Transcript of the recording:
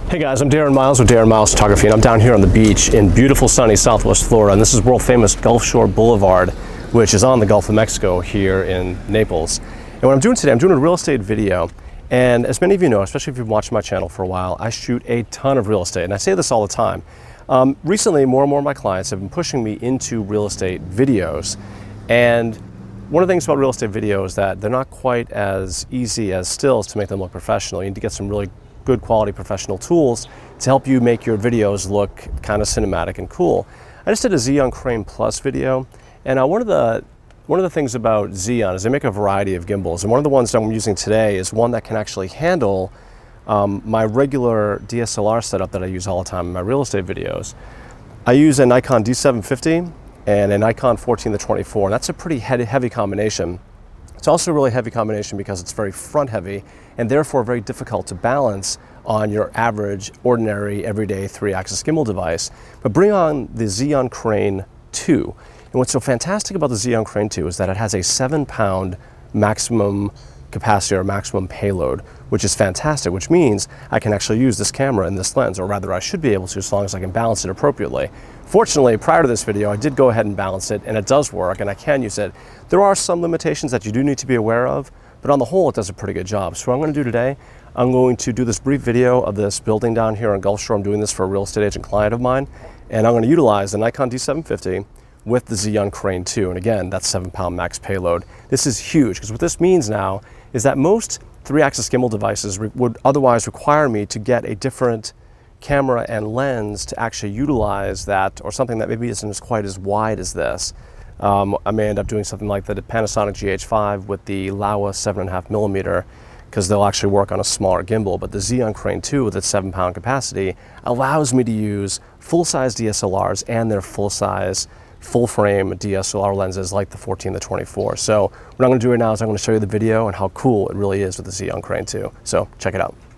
Hey guys, I'm Darren Miles with Darren Miles Photography, and I'm down here on the beach in beautiful sunny Southwest Florida, and this is world famous Gulf Shore Boulevard, which is on the Gulf of Mexico here in Naples. And what I'm doing today, I'm doing a real estate video, and as many of you know, especially if you've watched my channel for a while, I shoot a ton of real estate, and I say this all the time. Recently, more and more of my clients have been pushing me into real estate videos, and one of the things about real estate videos is that they're not quite as easy as stills to make them look professional. You need to get some really good quality professional tools to help you make your videos look kind of cinematic and cool. I just did a Zhiyun Crane Plus video, and one of the things about Zhiyun is they make a variety of gimbals, and one of the ones that I'm using today is one that can actually handle my regular DSLR setup that I use all the time in my real estate videos. I use a Nikon D750 and a Nikon 14-24, and that's a pretty heavy combination. It's also a really heavy combination because it's very front heavy and therefore very difficult to balance on your average, ordinary, everyday 3-axis gimbal device. But bring on the Zhiyun Crane 2. And what's so fantastic about the Zhiyun Crane 2 is that it has a 7-pound maximum capacity or maximum payload, which is fantastic, which means I can actually use this camera and this lens, or rather I should be able to, as long as I can balance it appropriately. Fortunately, prior to this video, I did go ahead and balance it, and it does work, and I can use it. There are some limitations that you do need to be aware of, but on the whole, it does a pretty good job. So what I'm going to do today, I'm going to do this brief video of this building down here on Gulf Shore. I'm doing this for a real estate agent client of mine, and I'm going to utilize the Nikon D750 with the Zhiyun Crane 2, and again, that's 7-pound max payload. This is huge, because what this means now is that most 3-axis gimbal devices would otherwise require me to get a different camera and lens to actually utilize that, or something that maybe isn't quite as wide as this. I may end up doing something like the Panasonic GH5 with the Laowa 7.5mm, because they'll actually work on a smaller gimbal, but the Zhiyun Crane 2 with its 7-pound capacity allows me to use full-size DSLRs and their full-size full-frame DSLR lenses like the 14-24. So what I'm going to do right now is I'm going to show you the video and how cool it really is with the Zhiyun Crane 2. So check it out.